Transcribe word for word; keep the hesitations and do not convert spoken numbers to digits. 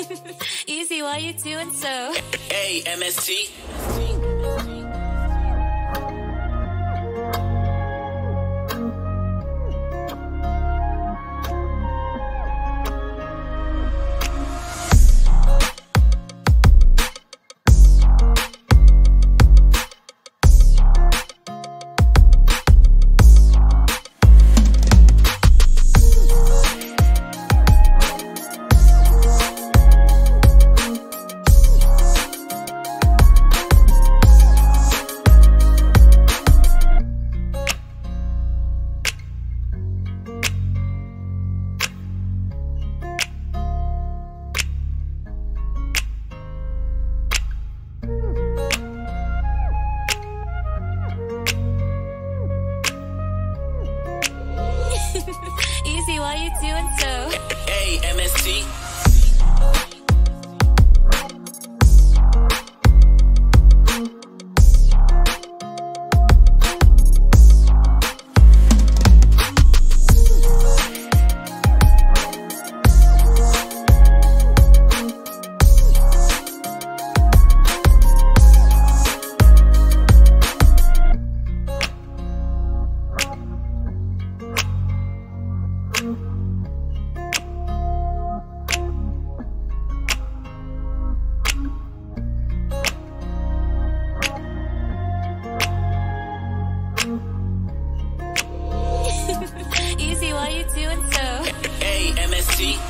Easy, why you doing so? Hey, M S T. Easy, why you doing so? Hey, M S T. Easy, why you doing so? Hey, M S T.